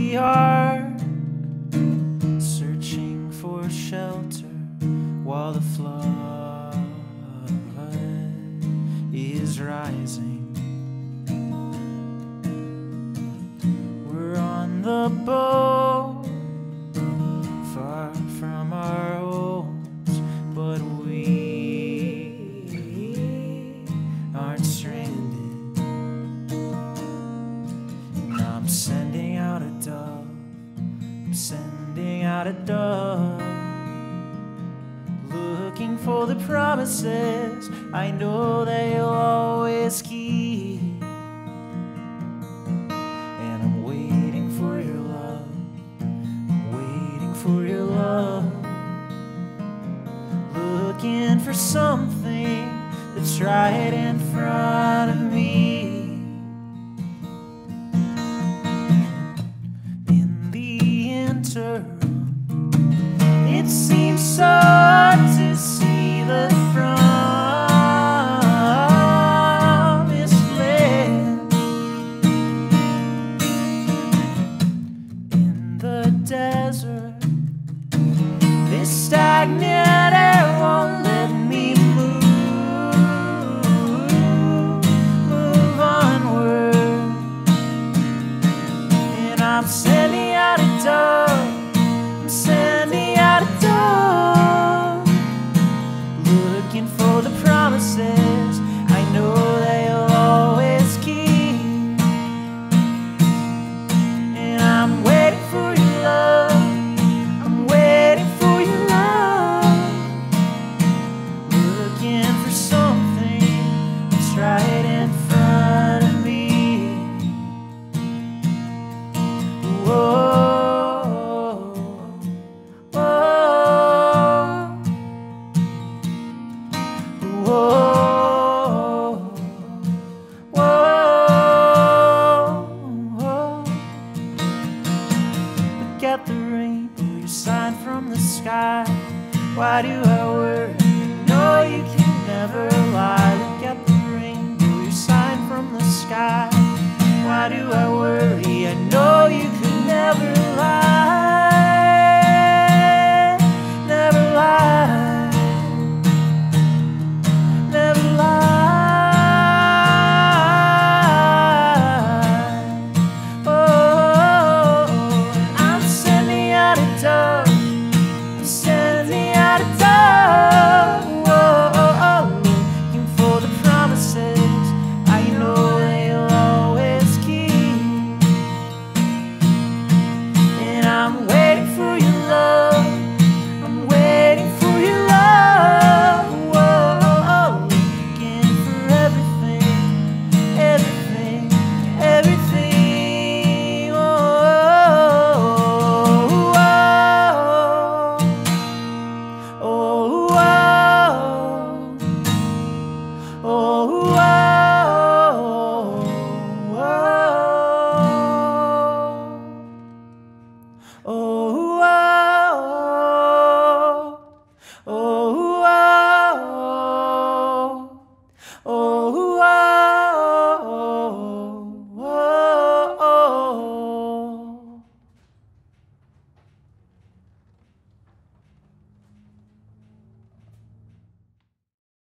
the ark, searching for shelter while the flood is rising. We're on the boat, far from our homes, but we aren't stranded. And I'm sending out a dove, I'm sending out a dove, looking for the promises I know that you'll always keep. And I'm waiting for your love, I'm waiting for your love, looking for something that's right in front of me. In the interim, it seems so hard to see the promised land. In the desert, this stagnant air won't let me move onward. And I'm sending out a dove, I'm sending out a dove, looking for the promises I know that you'll always keep. And I'm waiting for your love, I'm waiting for your love, looking for something that's right in front of me. Whoa. Look at the rainbow, your sign from the sky. Why do I worry? No, you can never lie. Look at the rainbow, your sign from the sky. Why do I worry? I know you could never lie. Never lie. Never lie. Oh, I'm sending out a dove, I'm sending out a dove, looking for the promises I know that you'll always keep. And I'm waiting for your love, I'm waiting for your love, looking for everything, everything, everything. Oh, oh, oh, oh, oh, oh.